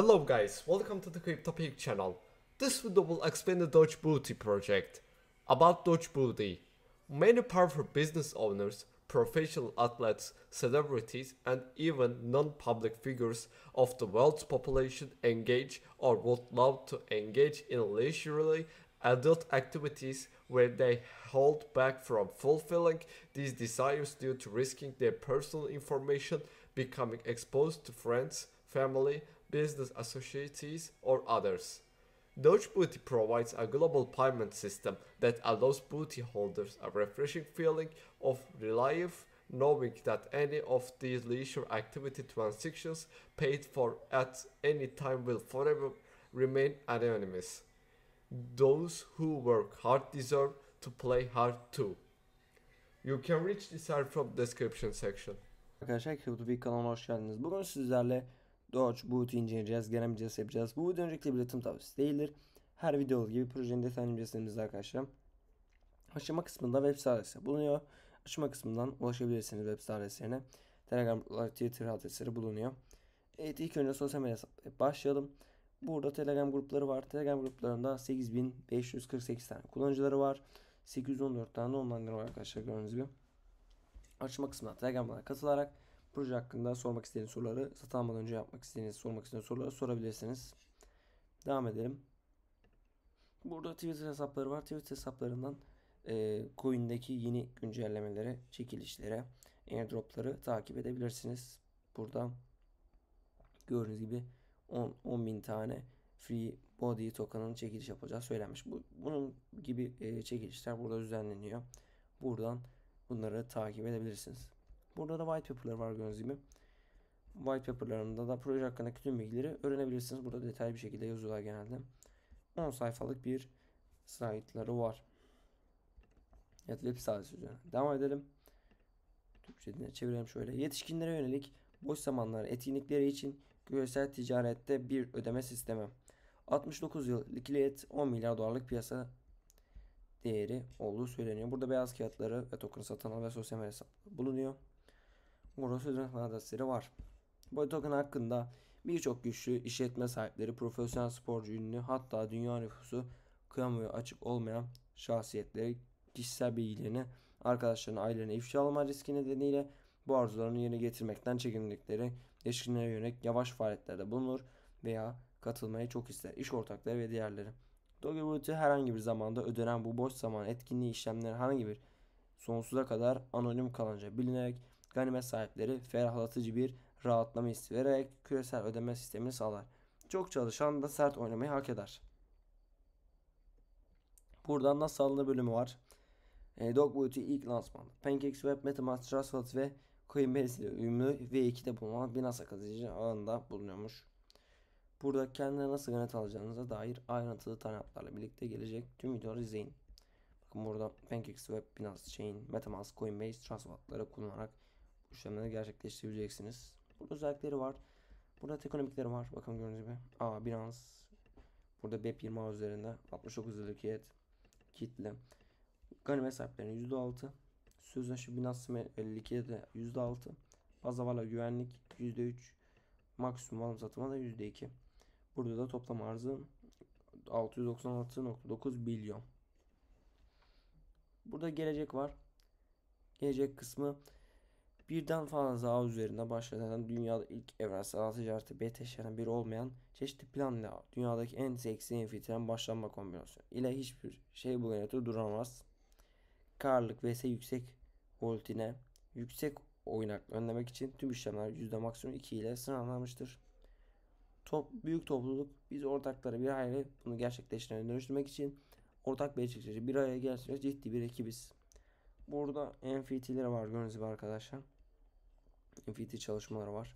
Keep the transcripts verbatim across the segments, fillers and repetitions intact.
Hello guys, welcome to the CryptoPig channel. This video will explain the Doge Booty project. About Doge Booty, many powerful business owners, professional athletes, celebrities and even non-public figures of the world's population engage or would love to engage in leisurely adult activities where they hold back from fulfilling these desires due to risking their personal information becoming exposed to friends, family, business associates, or others. Doge Booty provides a global payment system that allows booty holders a refreshing feeling of relief, knowing that any of these leisure activity transactions paid for at any time will forever remain anonymous. Those who work hard deserve to play hard too. You can reach this help from description section. Arkadaşlar CryptoPig kanalına hoş geldiniz. Bugün sizlerle Doge Booty inceleyeceğiz, genel incelesi yapacağız. Bu video öncelikle bir yatırım tavsiyesi değildir. Her video gibi projenin detaylı incelemesi arkadaşlar. Aşama kısmında web site adresi bulunuyor. Aşama kısmından ulaşabilirsiniz web site adreslerine. Telegram, Twitter adresleri bulunuyor. Evet, ilk önce sosyal medya başlayalım. Burada Telegram grupları var. Telegram gruplarında sekiz bin beş yüz kırk sekiz tane kullanıcıları var. sekiz yüz on dört tane online'ları var arkadaşlar, gördüğünüz gibi. Açma kısmına Telegram'dan katılarak proje hakkında sormak istediğiniz soruları, satın almadan önce yapmak istediğiniz, sormak istediğiniz soruları sorabilirsiniz. Devam edelim. Burada Twitter hesapları var. Twitter hesaplarından e, coin'deki yeni güncellemeleri, çekilişlere, airdropları takip edebilirsiniz. Burada gördüğünüz gibi on bin tane free body token'ın çekiliş yapacağı söylenmiş. Bu, bunun gibi e, çekilişler burada düzenleniyor. Buradan bunları takip edebilirsiniz. Burada da white paper'lar var, gördüğünüz gibi. White paper'larında da proje hakkındaki tüm bilgileri öğrenebilirsiniz. Burada detaylı bir şekilde yazıyorlar genelde. on sayfalık bir slaytları var. Evet, web sitesi üzerine. Devam edelim. Türkçe'de çevirelim şöyle. Yetişkinlere yönelik boş zamanlar etkinlikleri için küresel ticarette bir ödeme sistemi. altmış dokuz yıl likidiyet, on milyar dolarlık piyasa değeri olduğu söyleniyor. Burada beyaz kağıtları ve token satın al ve sosyal medya hesapları bulunuyor. Burada sözleşme adresleri var. Bu token hakkında birçok güçlü işletme sahipleri, profesyonel sporcu, ünlü, hatta dünya nüfusu kamuoyu açık olmayan şahsiyetleri kişisel bilgilerini arkadaşlarına, ailelerine ifşa alma riski nedeniyle bu arzularını yerine getirmekten çekindikleri yetişkinlere yönelik yavaş faaliyetlerde bulunur veya katılmayı çok ister. İş ortakları ve diğerleri. Doge Booty herhangi bir zamanda ödenen bu boş zaman etkinliği işlemleri herhangi bir sonsuza kadar anonim kalınca bilinerek ganimet sahipleri ferahlatıcı bir rahatlama hissi vererek küresel ödeme sistemini sağlar. Çok çalışan da sert oynamayı hak eder. Buradan nasıl alınır bölümü var. E, Doge Booty ilk lansman. PancakeSwap, MetaMask, Trust Wallet ve Coinbase ile uyumlu V iki'de bulunan Binance akıllıcı ağında bulunuyormuş. Burada kendine nasıl ganimet alacağınıza dair ayrıntılı talimatlarla birlikte gelecek tüm videoları izleyin. Bakın burada PancakeSwap, Binance Chain, MetaMask, Coinbase, Trust Wallet'ları kullanarak bu işlemleri gerçekleştirebileceksiniz. Burada özellikleri var. Burada ekonomikleri var. Bakın gördüğünüz gibi. Aa, Binance. Burada B E P yirmi ağ üzerinde altmış dokuz yıllık likidiyet, kitle. Ganimet sahiplerinin yüzde altı. Sözleşme Binance likidiyete yüzde altı. Baz havalı güvenlik yüzde üç. Maksimum alım satımı da yüzde iki. Burada da toplam arzı altı yüz doksan altı nokta dokuz milyon. Burada gelecek var. Gelecek kısmı birden fazla ağ üzerinde başlayan dünyada ilk evrensel ağ ticareti B T Ş'den biri olmayan çeşitli planlı dünyadaki en seksi enfitren başlanma kombinasyonu ile hiçbir şey bu yönetimi duramaz. Karlılık vs yüksek voltine yüksek oynaklığı önlemek için tüm işlemler yüzde maksimum iki ile sınırlanmıştır. Top, büyük topluluk biz ortakları bir hayli bunu gerçekleştirmeye dönüştürmek için ortak bir çekici bir araya gelmek ciddi bir ekibiz. Burada N F T'leri var, gördüğünüz gibi arkadaşlar. N F T çalışmaları var.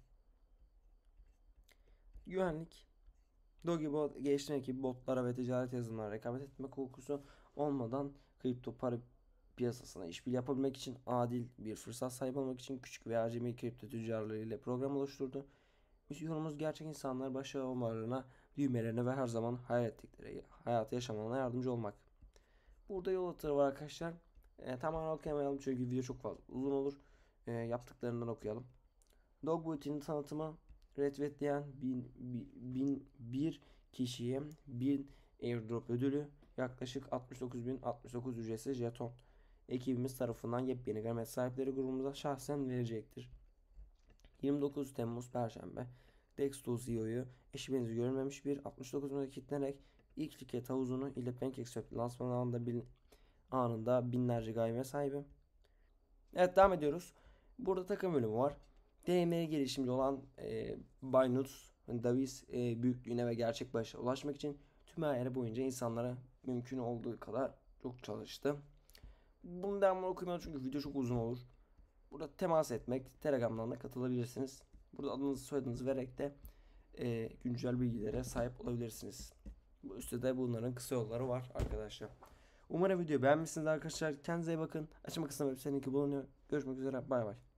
Güvenlik. Dogebot geliştirme ekibi botlara ve ticaret yazılımlarına rekabet etme korkusu olmadan kripto para piyasasına işbirliği yapabilmek için adil bir fırsat sahibi olmak için küçük ve acemi kripto tüccarları ile program oluşturdu. Misyonumuz gerçek insanlar başarılı olmalarına, büyümelerine ve her zaman hayal ettikleri hayatı yaşamalarına yardımcı olmak. Burada yol haritası var arkadaşlar. E, tamamen okuyamayalım çünkü video çok fazla uzun olur. E, yaptıklarından okuyalım. Doge Booty'nin tanıtımı retweetleyen bin, bin, bir kişiye bin airdrop ödülü, yaklaşık altmış dokuz bin altmış dokuz ücretsiz jeton ekibimiz tarafından yepyeni ganimet sahipleri grubumuza şahsen verecektir. yirmi dokuz Temmuz Perşembe Dexto C E O'yu eşi benzi görülmemiş bir altmış dokuz metre kitlenerek ilk liket havuzunu ile PancakeSwap lansman anında, bin, anında binlerce gayme sahibi. Evet, devam ediyoruz. Burada takım bölümü var. D M gelişimci olan e, Binance Davis e, büyüklüğüne ve gerçek başarıya ulaşmak için tüm hayatı boyunca insanlara mümkün olduğu kadar çok çalıştı. Bunu devamlı okumayalım çünkü video çok uzun olur. Burada temas etmek, Telegram'dan da katılabilirsiniz. Burada adınızı soyadınızı vererek de e, güncel bilgilere sahip olabilirsiniz. Bu üstte de bunların kısa yolları var arkadaşlar. Umarım videoyu beğenmişsiniz arkadaşlar. Kendinize iyi bakın. Açma kısmında web sitenin linki bulunuyor. Görüşmek üzere. Bay bay.